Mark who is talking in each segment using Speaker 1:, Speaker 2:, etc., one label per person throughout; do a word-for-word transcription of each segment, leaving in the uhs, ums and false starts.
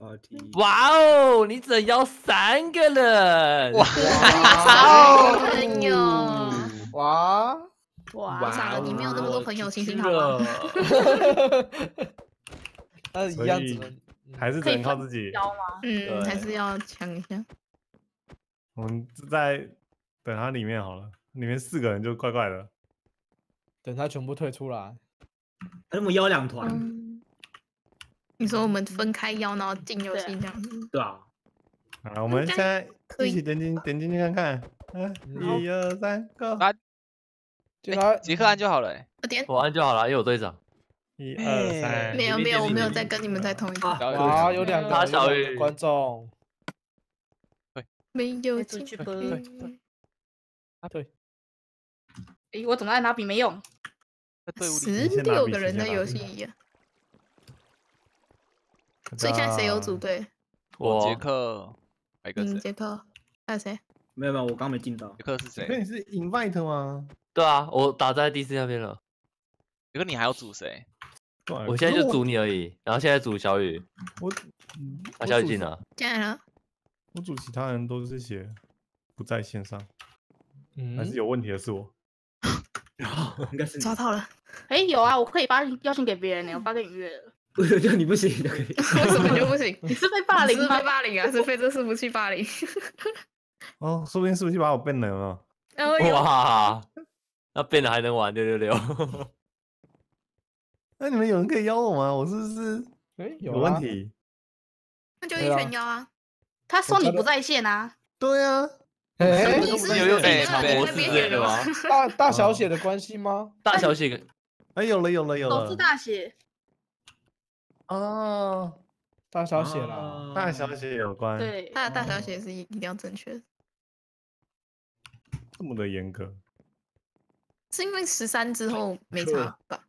Speaker 1: party。
Speaker 2: 哇哦，你只邀三个人！
Speaker 3: 哇
Speaker 4: 好朋友，
Speaker 5: 哇
Speaker 4: 哇，傻了，你没有那么多朋友，心情好
Speaker 2: 了
Speaker 4: 吗？
Speaker 5: 那一样只能
Speaker 6: 还是只能靠自己。
Speaker 3: 腰吗？
Speaker 4: 嗯，还是要抢一下。
Speaker 6: 我们在等他里面好了，里面四个人就怪怪的。
Speaker 5: 等他全部退出来。
Speaker 1: 那么邀两团，
Speaker 4: 你说我们分开邀，然后进游戏这样子，
Speaker 1: 对啊。
Speaker 6: 好，我们现在一起点进点进去看看。嗯，一二三，Go！
Speaker 3: 啊，
Speaker 5: 进来，
Speaker 3: 杰克按就好了。
Speaker 4: 我点，
Speaker 2: 我按就好了，因为我队长。
Speaker 6: 一二三，
Speaker 4: 没有没有，我没有在跟你们在同一个。
Speaker 5: 哇，有两个
Speaker 2: 他小雨
Speaker 5: 观众。
Speaker 4: 没有
Speaker 3: 出去
Speaker 4: 播。
Speaker 5: 啊对。
Speaker 7: 诶，我怎么按拿笔没用？
Speaker 4: 十六个人的游戏一样。所以现在谁有组队？
Speaker 3: 我杰克，还有一个
Speaker 4: 嗯，
Speaker 3: 谁？
Speaker 4: 杰克，还有谁？
Speaker 1: 没有没有，我刚没进到。
Speaker 3: 杰克是谁？
Speaker 6: 那你是 invite 吗？
Speaker 2: 对啊，我打在 D C 那边了。
Speaker 3: 杰克，你还要组谁？
Speaker 2: 我现在就组你而已，然后现在组小雨。
Speaker 6: 我，
Speaker 2: 啊，小雨进了。
Speaker 4: 进来了。
Speaker 6: 我组其他人都是写不在线上，
Speaker 5: 嗯，
Speaker 6: 还是有问题的是我。
Speaker 1: 应该是
Speaker 4: 抓到了。
Speaker 7: 哎，有啊，我可以发邀请给别人呢，我发给你约了。
Speaker 1: 我觉得你不行就可以。
Speaker 4: 为什么就不行？
Speaker 7: 你是被霸凌吗？
Speaker 4: 是被霸凌啊！是被这伺服器霸凌。
Speaker 6: 哦，说不定是不是把我变了有
Speaker 4: 没有？
Speaker 2: 哇，那变了还能玩六六六？
Speaker 6: 那你们有人可以邀我吗？我是不是
Speaker 5: 哎
Speaker 6: 有问题？
Speaker 4: 那就一拳邀啊！
Speaker 7: 他说你不在线啊？
Speaker 6: 对啊。
Speaker 5: 哎，
Speaker 4: 你是
Speaker 2: 有有
Speaker 4: 你
Speaker 2: 传播之类的吗？
Speaker 5: 大大小写的关系吗？
Speaker 2: 大小写，
Speaker 6: 哎，有了有了有了。
Speaker 7: 首字大写。
Speaker 6: 哦，
Speaker 5: 大小写啦，
Speaker 6: 大小写有关。
Speaker 7: 对，
Speaker 4: 它的大小写是一定要正确的。
Speaker 6: 这么的严格，
Speaker 4: 是因为十三之后没差吧？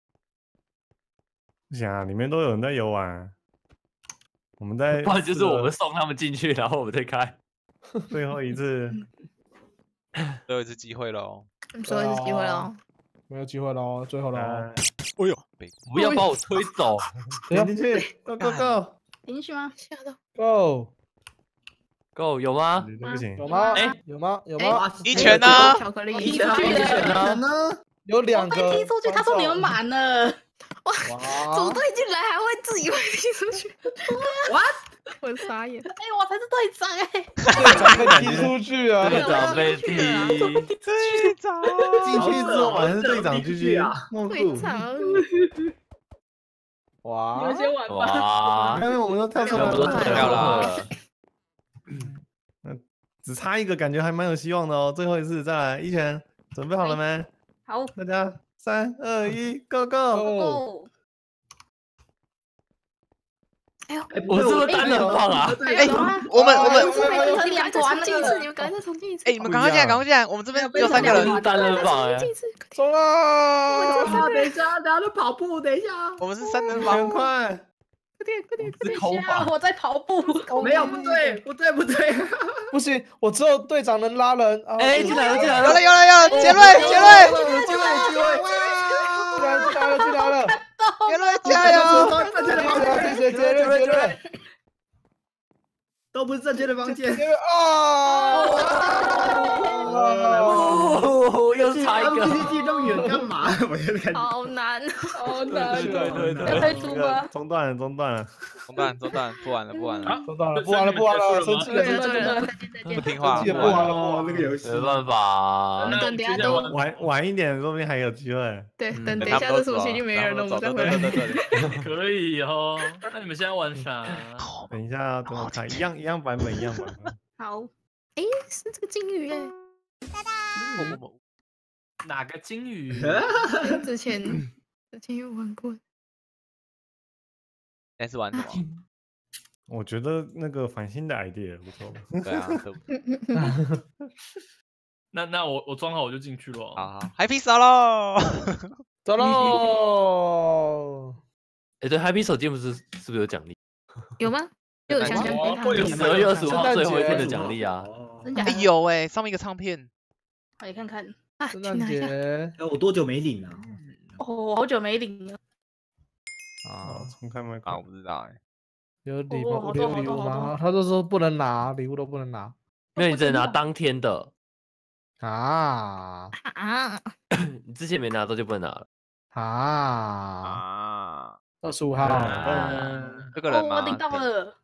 Speaker 6: 不行啊，里面都有人在游玩。我们在，
Speaker 2: 不然就是我们送他们进去，然后我们再开。
Speaker 6: 最后一次，
Speaker 3: 最后一次机会喽！
Speaker 4: 最后一次机会喽！
Speaker 5: 没有机会喽，最后喽！
Speaker 6: 哎
Speaker 3: 呦，
Speaker 2: 不要把我推走！
Speaker 6: 点进去 ，Go Go Go！
Speaker 7: 点进去吗？
Speaker 4: 吓到
Speaker 5: Go
Speaker 2: Go 有吗？
Speaker 6: 不行，
Speaker 5: 有吗？
Speaker 2: 哎，
Speaker 5: 有吗？有吗？
Speaker 3: 一拳呢？
Speaker 4: 巧克力，
Speaker 7: 踢出去的，
Speaker 6: 呢？
Speaker 5: 有两个
Speaker 7: 被踢出去，他说你们满了。
Speaker 4: 哇，组
Speaker 5: 哇，
Speaker 4: 队进来还会自以为踢出去？What？我傻眼。
Speaker 7: 哎，我才是队长哎！
Speaker 5: 队长被踢出去啊！
Speaker 2: 队长被踢，
Speaker 3: 队长
Speaker 6: 进去之后还是队长 G G 啊，梦酷。
Speaker 4: 队长，
Speaker 5: 哇，
Speaker 7: 你们先玩吧。
Speaker 2: 哇，
Speaker 6: 因为我们都太
Speaker 2: 全
Speaker 6: 了，
Speaker 2: 部都退掉了。
Speaker 6: 只差一个，感觉还蛮有希望的哦。最后一次，再来一拳，准备好了没？
Speaker 7: 好
Speaker 6: 大家三二一，Go Go！
Speaker 7: 哦，
Speaker 4: 哎呦，
Speaker 2: 我是不是单人放啊？
Speaker 3: 哎，我们我们
Speaker 4: 你们赶快再重进一次，你们赶快再重进一次。
Speaker 3: 哎，你们赶快进来，赶快进来！我们这边有三个
Speaker 2: 我是
Speaker 3: 人，
Speaker 2: 单人放哎。
Speaker 5: 中了！
Speaker 1: 啊，等一下，等一下在跑步，等一下。
Speaker 3: 我们是三人
Speaker 6: 很
Speaker 3: 帮。
Speaker 6: 快，
Speaker 4: 快点快点！
Speaker 2: 是空
Speaker 7: 啊
Speaker 2: 法，
Speaker 7: 我在跑步。
Speaker 1: 没有，不对，不对，不对。
Speaker 5: 不行，我只有队长能拉人。啊
Speaker 2: 哎，进来了进来了
Speaker 3: 有了，有了有了，杰瑞杰瑞，
Speaker 6: 有机会有机会！
Speaker 5: 进来进来了进来了！
Speaker 3: 杰瑞加油！
Speaker 1: 正确的方向，
Speaker 5: 谢谢杰瑞杰瑞
Speaker 1: 都不是正确的方向。
Speaker 5: 杰瑞啊！
Speaker 2: 哦，又差一个。
Speaker 1: N P C 记那么远干嘛？我就感觉。
Speaker 4: 好难，
Speaker 7: 好难。
Speaker 6: 对对对
Speaker 7: 要退出吗？
Speaker 6: 中断了中断了。
Speaker 3: 中断中断，不玩了不玩了，
Speaker 5: 中断了，不玩了，不玩了，生气了，生气了，
Speaker 3: 不听话，
Speaker 5: 生气了，
Speaker 3: 不玩了。
Speaker 5: 不玩了，
Speaker 1: 哦，那个游戏。
Speaker 2: 没办法，
Speaker 4: 我们等等下都
Speaker 6: 晚晚一点，说不定还有机会。
Speaker 4: 对，
Speaker 2: 嗯
Speaker 4: 等等一
Speaker 3: 他们都
Speaker 4: 下这暑期就没人了，我们再回来。
Speaker 3: 对对对，
Speaker 8: 可以哦。那你们现在玩啥？
Speaker 6: 等一下，等我看，一样一样版本，一样版本。
Speaker 7: 好，
Speaker 4: 哎，是这个金鱼哎，
Speaker 8: 哪个金鱼？
Speaker 4: 之前之前有玩过。
Speaker 3: 现在是玩什么？
Speaker 6: 我觉得那个反新的 idea 不错。
Speaker 3: 对啊，
Speaker 8: 那那我我装好我就进去了。
Speaker 3: 好好，Happy 扫喽！
Speaker 5: 走喽！
Speaker 2: 哎，对，Happy 手机不是是不是有奖励？
Speaker 4: 有吗？又有想想给他。
Speaker 8: 有
Speaker 2: 十二月二十五号
Speaker 5: 圣诞节
Speaker 2: 最后一天的奖励啊！
Speaker 3: 哎
Speaker 7: 真假的？
Speaker 3: 有哎，上面一个唱片，
Speaker 7: 快点看看。
Speaker 4: 啊，
Speaker 5: 圣诞
Speaker 4: 去拿一下。
Speaker 5: 节，
Speaker 1: 哎，我多久没领了？
Speaker 7: 哦，好久没领了。
Speaker 6: 啊，重开麦克
Speaker 3: 啊，我不知道哎。
Speaker 5: 有礼物，
Speaker 7: 哦好多
Speaker 5: 有礼物
Speaker 7: 好多好
Speaker 5: 吗？他都说不能拿，礼物都不能拿
Speaker 2: 没有，你只能拿当天的，
Speaker 5: 啊
Speaker 4: 啊，
Speaker 2: 你之前没拿到就不能拿了。
Speaker 5: 啊！
Speaker 3: 啊，
Speaker 5: 二十五号，
Speaker 2: 啊
Speaker 7: 哦，
Speaker 3: 这个人吗？
Speaker 7: 我领到了，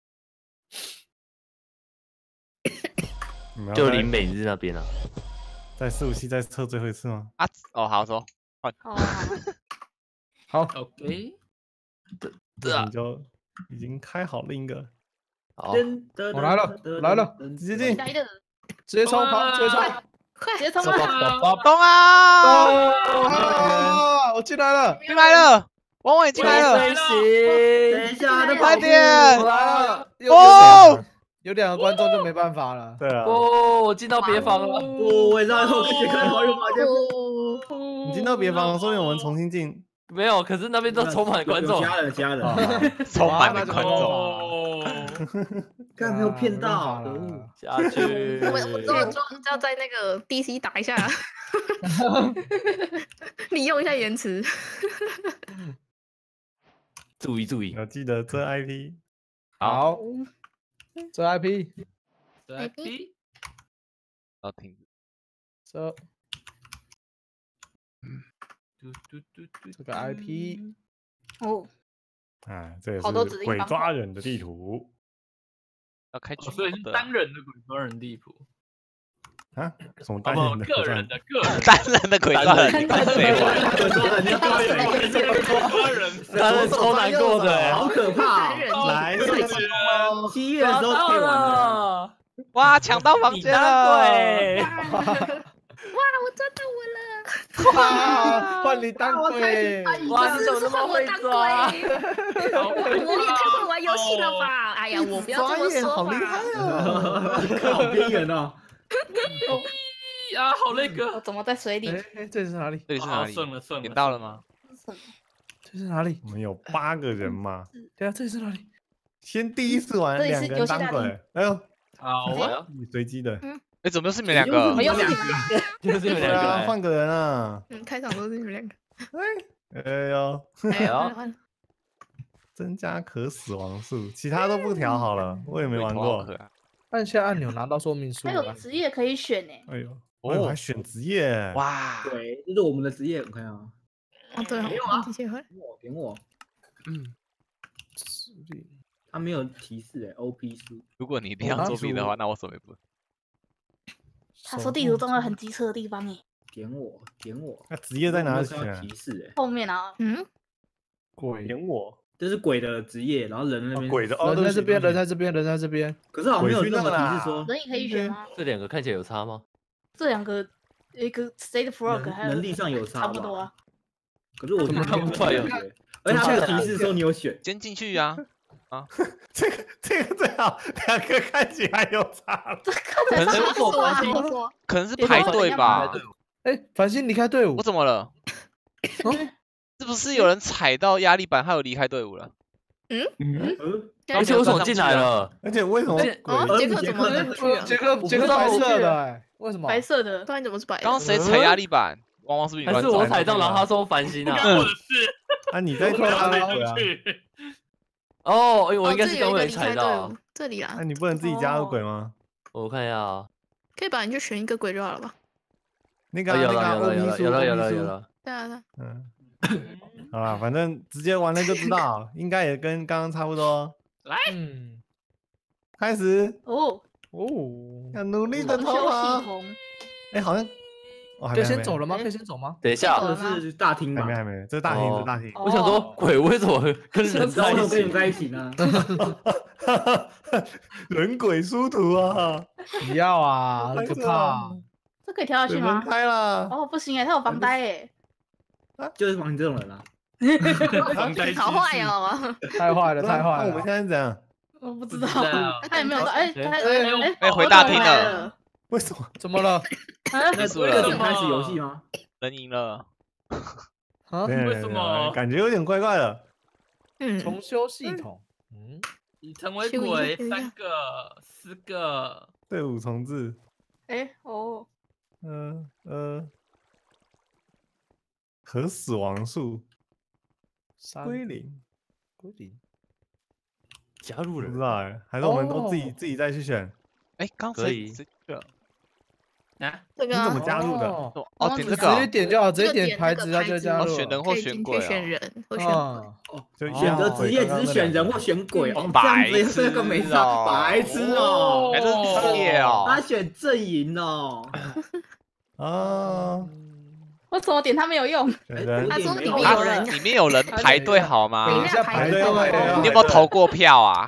Speaker 6: 你们要在
Speaker 2: 就林美日那边啊。
Speaker 6: 在四五七再测最后一次吗？
Speaker 3: 啊，哦，好说，
Speaker 7: 哦，
Speaker 5: 好，
Speaker 8: OK，
Speaker 2: 对啊
Speaker 6: 你就已经开好另一个，
Speaker 2: 好，
Speaker 5: 我来了我来了，
Speaker 6: 直接进。
Speaker 7: 来的，
Speaker 5: 直接冲，跑，直接冲！
Speaker 7: 快直接冲
Speaker 5: 走
Speaker 7: 啊！
Speaker 5: 吧，
Speaker 3: 东啊，
Speaker 5: 啊！我进来了，
Speaker 3: 进来了，王伟进来了，
Speaker 2: 飞行，
Speaker 1: 等一下，那
Speaker 3: 快点！
Speaker 5: 我来了。
Speaker 3: 哦，
Speaker 5: 有两个观众就没办法了。
Speaker 6: 对啊，
Speaker 2: 哦，我进到别房了。
Speaker 1: 我我知道，我去看好友房间，
Speaker 4: 哦，
Speaker 6: 你进到别房，所以我们重新进。
Speaker 2: 没有，可是那边都充满观众
Speaker 1: 有。家人，家人，
Speaker 3: 充满了
Speaker 5: 那就
Speaker 3: 观众，
Speaker 8: 哦，
Speaker 1: 看没有骗到，
Speaker 5: 啊
Speaker 1: 可恶
Speaker 2: 下去。
Speaker 4: 我我这么装要在那个 D C 打一下，利用一下延迟。
Speaker 2: 注意注意，
Speaker 6: 要记得这 I P。
Speaker 5: 好，这 I P，
Speaker 8: 来 B，
Speaker 3: 要停止，
Speaker 5: 这
Speaker 8: 嘟嘟嘟嘟，
Speaker 5: 这个 I P，
Speaker 7: 哦，
Speaker 6: 啊，这也
Speaker 7: 好多指令
Speaker 6: 是鬼
Speaker 7: 方法
Speaker 6: 抓人的地图
Speaker 3: 要开
Speaker 8: 哦所以是
Speaker 3: 的
Speaker 8: 单人的鬼抓人地图，
Speaker 6: 啊，什么
Speaker 8: 哦不，
Speaker 6: 单人的
Speaker 8: 个人的个人
Speaker 3: 单人的鬼抓人，你干废话，
Speaker 1: 鬼抓人，你要抓谁？
Speaker 8: 鬼抓人，
Speaker 2: 他是超难过的欸。
Speaker 1: 好可怕
Speaker 4: 男！人
Speaker 6: 来，
Speaker 1: 七月的时候可以玩的，
Speaker 2: 了，
Speaker 3: 哇，抢到房
Speaker 2: 你
Speaker 3: 间
Speaker 2: 当
Speaker 3: 了，
Speaker 2: 鬼。
Speaker 4: 哇，我抓到我了！
Speaker 5: 哇，换你当鬼，
Speaker 2: 哇，你怎么那么会抓？
Speaker 4: 我也太会玩游戏了吧！哎呀，我不要这么说
Speaker 6: 好厉害
Speaker 4: 嘛。
Speaker 6: 啊！
Speaker 1: 好边缘哦。
Speaker 8: 呀，好那
Speaker 7: 我
Speaker 8: 个，
Speaker 7: 怎么在水里？
Speaker 5: 哎哎，这是哪里？
Speaker 8: 好
Speaker 3: 这里是哪里？
Speaker 8: 顺了顺了，
Speaker 3: 点到了吗？
Speaker 5: 这是哪里？
Speaker 6: 我们有八个人嘛，
Speaker 5: 对啊，这里是哪里？
Speaker 6: 先第一次玩
Speaker 7: 这里是
Speaker 6: 两个人
Speaker 7: 游戏大
Speaker 6: 当鬼，哎呦，
Speaker 8: 好啊，
Speaker 6: 随机的，
Speaker 3: 哎，怎么又是你们两个
Speaker 7: 我？又是你们
Speaker 2: 就是你们
Speaker 6: 对啊，
Speaker 2: 两个欸。
Speaker 6: 换个人啊，
Speaker 4: 嗯，开场都是你们两个。
Speaker 6: 哎呦，
Speaker 4: 哎
Speaker 2: 呦
Speaker 4: 呦，
Speaker 6: 增加可死亡数，其他都不调好了，我也没玩过。
Speaker 5: 按下按钮拿到说明书
Speaker 7: 还。有职业可以选呢。
Speaker 6: 哎呦，我还选职业，
Speaker 3: 哇，
Speaker 1: 对，这是我们的职业，我看啊，
Speaker 4: 哦对哦，
Speaker 1: 没有啊
Speaker 4: 问题切换。
Speaker 1: 点我，点我，
Speaker 3: 嗯，
Speaker 1: 他没有提示哎，O P 数，
Speaker 3: 如果你一定要作弊的话，那我手也不。
Speaker 7: 他说地图中有很机车的地方哎，
Speaker 1: 点我，点我，
Speaker 6: 那职业在哪里
Speaker 1: 有没有看到
Speaker 6: 选？
Speaker 1: 提示哎，
Speaker 7: 后面啊，
Speaker 4: 嗯，
Speaker 5: 鬼，
Speaker 6: 点我，
Speaker 1: 这是鬼的职业，然后人那边
Speaker 6: 哦鬼的哦，
Speaker 5: 人在这边，人
Speaker 6: 在
Speaker 5: 在这边，人在这边。
Speaker 1: 可是好像没有
Speaker 6: 鬼去
Speaker 1: 任何
Speaker 6: 那啦
Speaker 1: 提示说
Speaker 7: 人也可以选吗？
Speaker 2: 这两个看起来有差吗？
Speaker 7: 这两个一个 State Frog
Speaker 1: 能
Speaker 7: 还有
Speaker 1: 能力上有差
Speaker 7: 差不多啊。
Speaker 1: 可是我
Speaker 2: 怎么看不出来有
Speaker 1: 而且他没有提示说你有选，
Speaker 3: 先进去啊，
Speaker 6: 这个这个最好，两个看起来有差了。
Speaker 7: 看起来差不多啊，
Speaker 2: 可能是
Speaker 7: 怎么说？
Speaker 3: 可能是排队吧？
Speaker 5: 哎，繁星离开队伍
Speaker 3: 我。怎么了？是不是有人踩到压力板，还有离开队伍了？
Speaker 1: 嗯，
Speaker 2: 而且为什么进来了？
Speaker 6: 而且为什么
Speaker 2: 而且
Speaker 6: 鬼
Speaker 4: 哦，杰克怎么能去啊？
Speaker 5: 杰克杰克白色的，哎，为什么？
Speaker 7: 白色的，
Speaker 4: 不然怎么是白的？
Speaker 3: 刚刚谁踩压力板？汪汪是不是你
Speaker 2: 还是
Speaker 3: 乱找？
Speaker 2: 我踩到，然后他说繁星啊？
Speaker 8: 干我的事，
Speaker 6: 啊？你在
Speaker 5: 有可能啊
Speaker 6: 对啊？
Speaker 8: 去，
Speaker 2: 哦，哎我
Speaker 4: 哦
Speaker 2: 应该是刚被
Speaker 4: 这有一个离
Speaker 2: 踩到啊
Speaker 4: 开队伍。，这里啦
Speaker 6: 那，你不能自己加入鬼吗？
Speaker 2: 我看一下啊，
Speaker 4: 可以吧？你就选一个鬼就好了吧？
Speaker 6: 那个
Speaker 2: 啊有
Speaker 6: 啊那个啊
Speaker 2: 了有了有了有了有了有。了，
Speaker 4: 对啊，对啊
Speaker 6: 嗯，好啦，反正直接玩了就知道，应该也跟刚刚差不多。
Speaker 5: 嗯，
Speaker 6: 开始，
Speaker 7: 哦，
Speaker 5: 哦，
Speaker 6: 要努力的
Speaker 7: 重修
Speaker 6: 逃跑
Speaker 7: 系。统，
Speaker 6: 哎，好像，哦，还
Speaker 5: 可以
Speaker 6: 没
Speaker 5: 先走了吗？
Speaker 7: 哎
Speaker 5: 可以先走吗？
Speaker 2: 等一下，
Speaker 1: 这是大厅吧
Speaker 6: 还没？还没，这是大厅，这是大厅。
Speaker 2: 我想说鬼为什么跟人在一起
Speaker 1: 然后跟你们？在一起呢？
Speaker 6: 人鬼殊途啊！
Speaker 5: 不要啊，很可怕。
Speaker 7: 这可以跳下
Speaker 6: 水门
Speaker 7: 去吗？
Speaker 6: 开了，
Speaker 7: 哦，不行哎，他有防呆哎，
Speaker 1: 就是防你这种人啊。
Speaker 8: 防呆机制
Speaker 4: 好坏哦！
Speaker 5: 太坏了，太
Speaker 6: 那
Speaker 5: 坏
Speaker 6: 我们现
Speaker 5: 了。
Speaker 6: 在是怎样？
Speaker 7: 我不知道
Speaker 8: 不知道，
Speaker 7: 他也没有说，哎，他
Speaker 2: 哎
Speaker 7: 哎
Speaker 3: 哎回大厅了
Speaker 7: 了，
Speaker 6: 为什么？
Speaker 5: 怎么了？
Speaker 7: 啊
Speaker 1: 那
Speaker 3: 输了
Speaker 1: 这点开始游戏吗？
Speaker 3: 人赢了，
Speaker 5: 啊
Speaker 6: 没，有
Speaker 8: 为什么
Speaker 6: 感觉有点怪怪的。
Speaker 4: 嗯，
Speaker 5: 重修系统。嗯，
Speaker 8: 已成为
Speaker 4: 修一下
Speaker 8: 鬼
Speaker 4: 修一下
Speaker 8: 三个、四个，
Speaker 6: 队伍重置，
Speaker 7: 哎哦，
Speaker 6: 嗯呃，可死亡数
Speaker 5: 三
Speaker 6: 归零，
Speaker 5: 归零。
Speaker 2: 加入了
Speaker 6: 不知道哎，还是我们都自己
Speaker 5: 哦
Speaker 6: 自己再去选？
Speaker 3: 哎，刚
Speaker 2: 可以
Speaker 3: 谁谁去了？
Speaker 1: 啊，
Speaker 4: 这个啊
Speaker 6: 你怎么加入的？
Speaker 5: 哦
Speaker 3: 哦，
Speaker 4: 哦
Speaker 3: 点这
Speaker 4: 你
Speaker 5: 直接
Speaker 3: 个哦，
Speaker 5: 点就好，直接
Speaker 4: 这个
Speaker 5: 点牌子，
Speaker 4: 点这个
Speaker 5: 它就加
Speaker 3: 哦
Speaker 5: 入了。
Speaker 3: 选人或选
Speaker 4: 可以进去
Speaker 3: 鬼哦。
Speaker 4: 选人或选鬼。
Speaker 5: 啊，
Speaker 6: 就
Speaker 5: 哦
Speaker 1: 选择职业只是选人或选鬼哦，这样子这个没
Speaker 3: 白痴哦
Speaker 1: 上，白痴哦。
Speaker 3: 还是职业
Speaker 1: 他
Speaker 3: 哦。
Speaker 1: 选阵营哦，
Speaker 6: 哦，
Speaker 7: 我怎么点他没有用？
Speaker 6: 选人
Speaker 4: 他说里面
Speaker 3: 啊
Speaker 4: 有人，
Speaker 3: 里面有人排队好吗？
Speaker 4: 等一下
Speaker 5: 排
Speaker 6: 队
Speaker 4: 队
Speaker 6: 哦
Speaker 3: 你有没有投过票啊？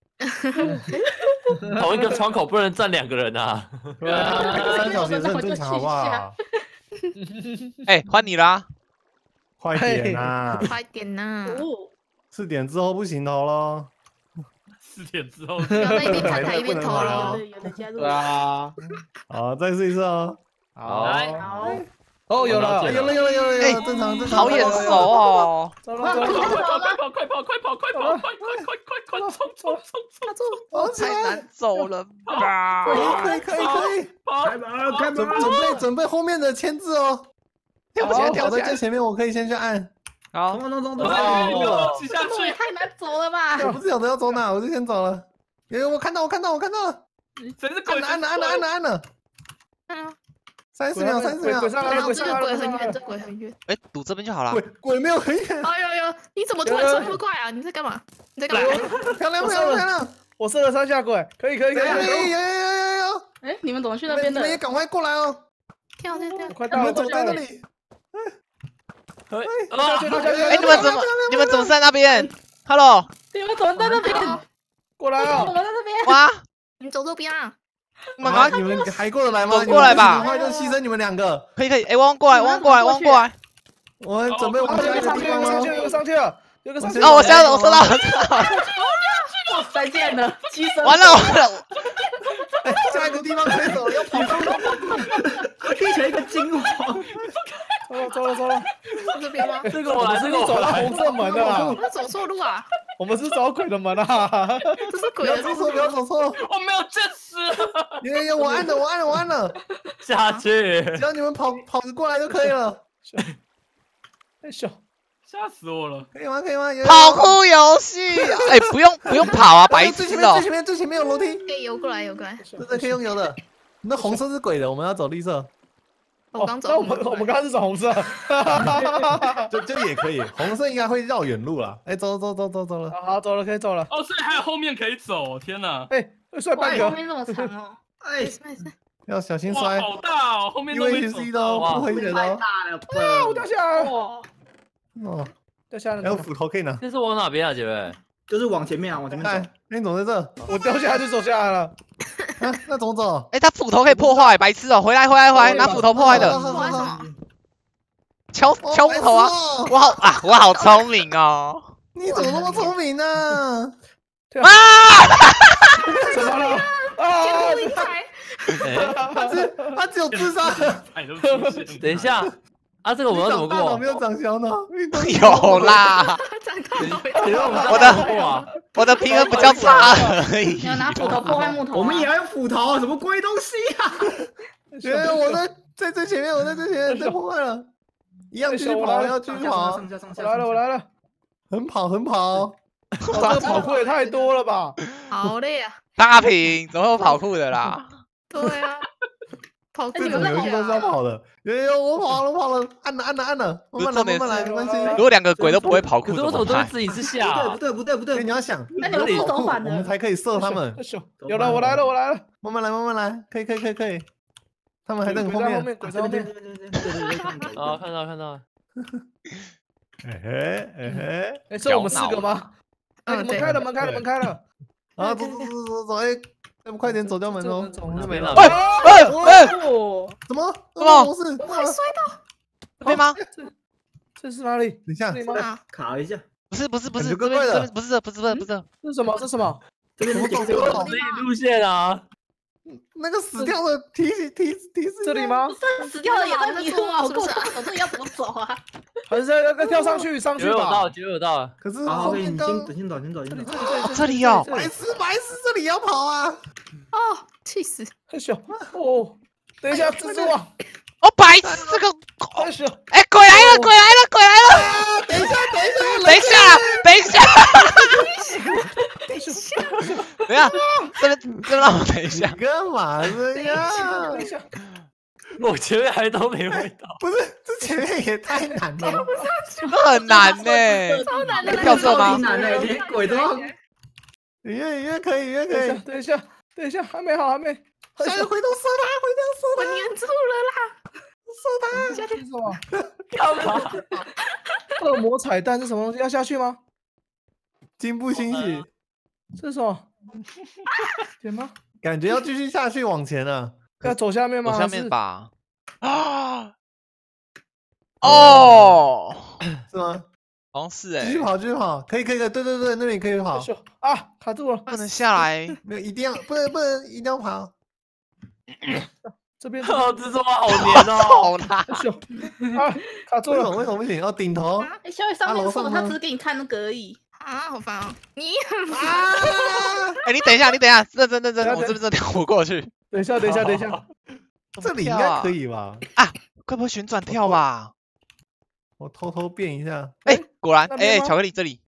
Speaker 2: 同一个窗口不能站两个人啊！
Speaker 6: 对啊，排个三小时也是很正常，好不好？
Speaker 3: 哎，换你啦！
Speaker 6: 快点呐！
Speaker 4: 快点呐！
Speaker 7: 哦，
Speaker 6: 四点之后不行投喽。
Speaker 8: 四点之后，
Speaker 4: 不要在一边看台一边投
Speaker 6: 哦
Speaker 4: 喽。
Speaker 7: 对，有的加入
Speaker 5: 对。啊，
Speaker 6: 好，再试一次哦。
Speaker 5: 好，
Speaker 8: 来
Speaker 7: 好，
Speaker 5: 哦，有了，
Speaker 6: 有了有了有了有
Speaker 3: 哎
Speaker 6: 了，正常正常。
Speaker 3: 好眼熟哦！
Speaker 5: 走了走了走了，
Speaker 8: 快跑快跑快跑快跑快快快快快冲冲冲冲！
Speaker 4: 他做
Speaker 6: 跑起来！
Speaker 3: 太难走了吧？
Speaker 6: 可以可以可以，
Speaker 8: 跑！
Speaker 1: 开门开
Speaker 6: 准
Speaker 1: 门，
Speaker 6: 准备准备后面的签字哦。
Speaker 3: 跳起来
Speaker 6: 我
Speaker 3: 跳起来！
Speaker 6: 在最前面，我可以先去按。
Speaker 3: 好，
Speaker 1: 冲冲冲冲！
Speaker 8: 哦，骑下
Speaker 7: 路也
Speaker 8: 去！
Speaker 7: 太难走了吧？
Speaker 6: 我不是有的要走哪，我就先走了。哎，我看到我看到我看到了，
Speaker 8: 谁是鬼？
Speaker 6: 按了按了按了按了按了，
Speaker 4: 嗯，
Speaker 6: 三十秒三十秒
Speaker 5: 鬼。上来了，
Speaker 4: 然后这
Speaker 5: 鬼上来了，
Speaker 4: 个鬼很远，
Speaker 5: 鬼上来了
Speaker 4: 这鬼很远。
Speaker 3: 哎，堵这边就好了
Speaker 6: 鬼。鬼没有很远，
Speaker 4: 哎呦呦，你怎么突然冲那么快啊？你在干嘛？你在干嘛？
Speaker 6: 漂亮漂亮漂亮！
Speaker 5: 我射了三下鬼，可以可以可以，
Speaker 6: 有有有有有有！
Speaker 7: 哎，你们怎么去
Speaker 6: 你
Speaker 7: 那边的
Speaker 6: 们你们？也赶快过来哦！
Speaker 4: 跳跳跳
Speaker 5: 我！快到了，
Speaker 6: 你们走
Speaker 5: 快到了，
Speaker 6: 在那里。
Speaker 8: 啊！
Speaker 3: 哎，你们怎么你们怎么在那边？Hello，
Speaker 7: 你们怎么在那边？
Speaker 5: 过来哦！
Speaker 7: 我们在那边。
Speaker 3: 哇，
Speaker 4: 你走这边啊！
Speaker 3: 你们赶快
Speaker 6: 啊你们还过得来吗？
Speaker 3: 走过来吧
Speaker 6: 很快就牺牲你们两个。
Speaker 3: 可以可以，哎，汪过来，汪过来，汪过来！
Speaker 6: 我们准备往下一个地方
Speaker 5: 上去，
Speaker 6: 哦。
Speaker 5: 有个上去了，有个上去
Speaker 3: 哦，我下了，我收到了，
Speaker 7: 再见了，牺牲。
Speaker 3: 完了完了！
Speaker 6: 哎下一个地方可以走，要跑。
Speaker 1: 踢成一个金黄，
Speaker 5: 走了走了走了，
Speaker 4: 走这边吗？
Speaker 2: 这个我来，这个
Speaker 5: 走
Speaker 2: 我来。
Speaker 5: 了红色门的啦
Speaker 4: 我，们走错路啊！
Speaker 5: 我们是找鬼的门啊！
Speaker 4: 这是
Speaker 6: 不
Speaker 4: 鬼的路
Speaker 6: 要走错，不要走错。
Speaker 8: 我没有见识。
Speaker 6: 有有有，我按了，我按了，我按了。
Speaker 2: 下去。
Speaker 6: 只要你们跑跑着过来就可以了。
Speaker 5: 哎咻，
Speaker 8: 吓死我了！
Speaker 6: 可以吗？可以吗？有有
Speaker 3: 跑酷游戏，哎，不用不用跑啊，白痴哦
Speaker 6: 最前面最！前面最前面有楼梯，
Speaker 4: 可以游过来，游过来。
Speaker 6: 对对，可以用游的。那红色是鬼的，我们要走绿色，
Speaker 4: 我刚走
Speaker 5: 那我们我们刚刚是走红色，
Speaker 6: 就就也可以。红色应该会绕远路啦。哎，走走走走走了。
Speaker 5: 好好走了，可以走了。
Speaker 8: 哦，所以还有后面可以走，天哪！
Speaker 5: 哎，帅半个，
Speaker 7: 后面这么长哦，
Speaker 1: 哎，
Speaker 6: 要小心
Speaker 8: 哇，
Speaker 6: 摔，
Speaker 8: 好大哦，后面都没
Speaker 6: U H
Speaker 8: 走
Speaker 6: C 的
Speaker 8: 到。
Speaker 6: 哦，不会的
Speaker 1: 太
Speaker 6: 哦。
Speaker 1: 大了吧？
Speaker 5: 我掉下来了，
Speaker 7: 哇，
Speaker 6: 哦，
Speaker 5: 掉下来
Speaker 6: 还有
Speaker 5: 了，
Speaker 6: 斧头可以拿。
Speaker 2: 这是往哪边啊，姐妹？
Speaker 1: 就是往前面啊，往前面走。
Speaker 6: 哎，那你怎么在这？
Speaker 5: 我掉下来就走下来了。
Speaker 6: 啊，那怎么走？
Speaker 3: 哎，他斧头可以破坏，白痴哦！回来回来回来，拿斧头破坏的，
Speaker 4: 破坏什么？
Speaker 3: 敲
Speaker 6: 哦
Speaker 3: 敲木头啊！
Speaker 6: 白痴哦
Speaker 3: 我好啊，我好聪明哦！
Speaker 6: 你怎么那么聪明呢？
Speaker 3: 啊！
Speaker 5: 怎么了？
Speaker 4: 天
Speaker 5: 啊！
Speaker 4: 不应该。
Speaker 2: 哎，
Speaker 6: 他只他只有智商，
Speaker 8: 哎，都出现。
Speaker 2: 等一下，啊，这个我们要怎么过
Speaker 6: 大脑没？有长小脑。运动
Speaker 3: 有啦，
Speaker 4: 长大了。
Speaker 2: 等一下我们
Speaker 3: 我的
Speaker 2: 过啊！
Speaker 3: 我的平衡比较差而已
Speaker 7: 你。要拿斧头破坏木头啊。
Speaker 1: 我们也要用斧头，什么鬼东西啊？
Speaker 6: 因为我在在最前面，我在最前面，被破坏了。一样继续跑，要继续跑，
Speaker 1: 上下上下。
Speaker 5: 我来了，我来了。
Speaker 6: 很跑很跑。
Speaker 5: 哦这个跑酷也太多了吧？
Speaker 4: 好累啊！
Speaker 3: 大平怎么会有跑酷的啦？
Speaker 4: 对啊，跑
Speaker 6: 这种游戏都是要跑的。有有有，我跑了，我跑了，按了按了按了，慢慢来，慢慢来，没关系。
Speaker 3: 如果两个鬼都不会跑酷，
Speaker 2: 可是我
Speaker 3: 怎么办？
Speaker 2: 怎么都是自己是下啊？
Speaker 1: 不对不对不对不对，
Speaker 6: 所以你要想，
Speaker 7: 那你们是
Speaker 6: 有跑酷
Speaker 7: 走反的
Speaker 6: 我们才可以射他们。
Speaker 5: 咻，有了，我来了，我来了。
Speaker 6: 慢慢来，慢慢来，可以可以可以可以。他们还在你后面。
Speaker 5: 鬼在后面，鬼在后面。
Speaker 1: 对对对对对对对。
Speaker 2: 啊，看到看到。
Speaker 6: 哎嘿哎嘿，
Speaker 5: 哎，是我们四个吗？哎，
Speaker 4: 嗯，对。
Speaker 5: 门开了，门开了，门开了。
Speaker 6: 啊，走走走走走，哎，要不快点走掉门哦。
Speaker 5: 走
Speaker 2: 这边了。
Speaker 3: 哎哎哎，
Speaker 7: 哦，
Speaker 6: 怎么？
Speaker 3: 什么
Speaker 6: 不是？
Speaker 4: 我会摔到。
Speaker 3: 这边吗？
Speaker 5: 这是哪里？
Speaker 6: 等一下，
Speaker 5: 这里吗？
Speaker 4: 啊！
Speaker 1: 卡了一下，
Speaker 3: 不是不是不是，
Speaker 6: 感觉
Speaker 3: 这边
Speaker 6: 怪怪的
Speaker 3: 这边不是这不是这不是这，
Speaker 5: 这是什么？这是什么？
Speaker 1: 这边
Speaker 6: 怎么走这个跑
Speaker 2: 自己路线啊！
Speaker 6: 那个死掉的提醒提提示
Speaker 5: 这里？吗？
Speaker 7: 这死掉了也在迷路啊！我
Speaker 4: 是不是
Speaker 7: 跟我走，这里要怎么走啊？
Speaker 5: 还是要要跳上去？上去吧
Speaker 2: 结尾有到，。结尾有到了。
Speaker 6: 可是
Speaker 1: 好，
Speaker 6: 后
Speaker 1: 可以，你
Speaker 6: 面刚
Speaker 1: 先先走，先走，先走。
Speaker 3: 哦这里哦，
Speaker 6: 白痴白痴，这里要跑啊！
Speaker 4: 哦，气死！
Speaker 5: 很小哦。等一下，蜘蛛网。
Speaker 3: 哦白痴，这个
Speaker 5: 哎呦，
Speaker 3: 哎，鬼来了，鬼来了，鬼来了！
Speaker 5: 等一下，等一下，
Speaker 3: 等一下，等一下，
Speaker 5: 等一下，
Speaker 3: 等一下，这边这让我等一下。
Speaker 6: 你干嘛这样？
Speaker 5: 等一下，
Speaker 8: 我前面还都没味道。
Speaker 6: 不是，这前面也太难了吧。
Speaker 3: 这很难呢。
Speaker 4: 超难的，
Speaker 3: 跳色吗
Speaker 1: 超级难的，连鬼都要。
Speaker 6: 雨月雨月可以，雨月可以。
Speaker 5: 等一下，等一下，还没好，还没。
Speaker 6: 下一个回头射他，回头射
Speaker 4: 我粘住了啦！
Speaker 5: 他，下去是什么？
Speaker 8: 干嘛？
Speaker 5: 恶魔彩蛋是什么东西？要下去吗？
Speaker 6: 他，惊不欣喜，
Speaker 5: 这是什么？点吗？
Speaker 6: 感觉要继续下去往前了。
Speaker 5: 要走下面吗？
Speaker 3: 我下
Speaker 5: 还是
Speaker 3: 面吧。啊！哦，
Speaker 6: 是吗？
Speaker 3: 好像是哎
Speaker 6: 继续，跑，继续跑，可以，可以，可以，对对对，那里可以跑
Speaker 5: 哎。呦啊，卡住了。
Speaker 3: 不能下来。
Speaker 6: 没有，一定要，不能，不能，一定要跑。
Speaker 5: 这边
Speaker 8: 哦，这桌好黏哦。
Speaker 3: 好难。
Speaker 5: 哎呦啊，卡住了。
Speaker 6: 为什么？为什么不行？要顶头。
Speaker 7: 哎，小雨上面错，他
Speaker 6: 啊楼上吗
Speaker 7: 只是给你看那个而已。
Speaker 4: 啊，好烦哦！你很烦。
Speaker 6: 啊！
Speaker 3: 哎，你等一下，你等一下，认真认真，
Speaker 5: 等一下
Speaker 3: 我这边这跳我过去。
Speaker 5: 等一下，等一下，等一下。
Speaker 6: 这里应该可以吧？
Speaker 3: 啊，会不会旋转跳吧？
Speaker 6: 我偷偷变一下。
Speaker 3: 哎，果然，哎，
Speaker 5: 那边吗
Speaker 3: 巧克力这里，